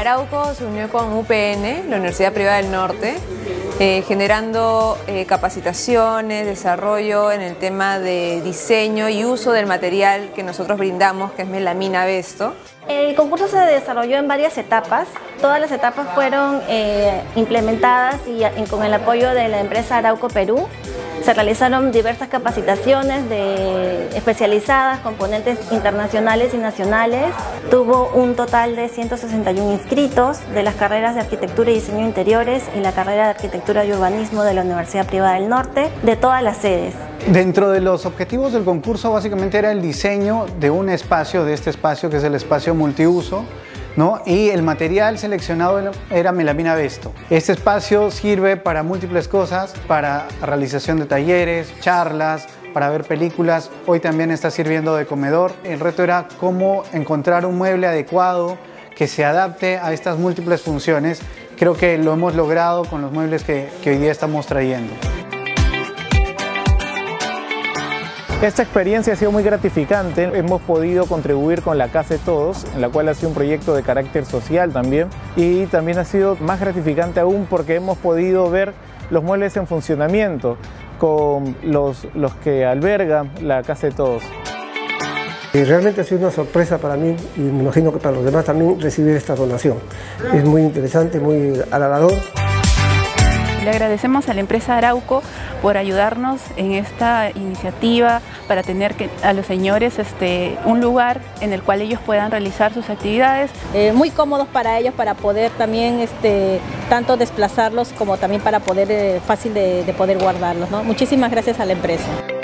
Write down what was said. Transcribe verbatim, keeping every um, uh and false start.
Arauco se unió con U P N, la Universidad Privada del Norte, eh, generando eh, capacitaciones, desarrollo en el tema de diseño y uso del material que nosotros brindamos, que es melamina Vesto. El concurso se desarrolló en varias etapas. Todas las etapas fueron eh, implementadas y, y con el apoyo de la empresa Arauco Perú. Se realizaron diversas capacitaciones de, especializadas, componentes internacionales y nacionales. Tuvo un total de ciento sesenta y uno inscritos de las carreras de Arquitectura y Diseño Interiores y la carrera de Arquitectura y Urbanismo de la Universidad Privada del Norte, de todas las sedes. Dentro de los objetivos del concurso básicamente era el diseño de un espacio, de este espacio que es el espacio multiuso, ¿no? Y el material seleccionado era melamina Vesto. Este espacio sirve para múltiples cosas, para realización de talleres, charlas, para ver películas. Hoy también está sirviendo de comedor. El reto era cómo encontrar un mueble adecuado que se adapte a estas múltiples funciones. Creo que lo hemos logrado con los muebles que, que hoy día estamos trayendo. Esta experiencia ha sido muy gratificante. Hemos podido contribuir con la Casa de Todos, en la cual ha sido un proyecto de carácter social también. Y también ha sido más gratificante aún porque hemos podido ver los muebles en funcionamiento con los, los que albergan la Casa de Todos. Y realmente ha sido una sorpresa para mí y me imagino que para los demás también recibir esta donación. Es muy interesante, muy halagador. Le agradecemos a la empresa Arauco por ayudarnos en esta iniciativa para tener que, a los señores este, un lugar en el cual ellos puedan realizar sus actividades. Eh, muy cómodos para ellos para poder también este, tanto desplazarlos como también para poder eh, fácil de, de poder guardarlos, ¿no? Muchísimas gracias a la empresa.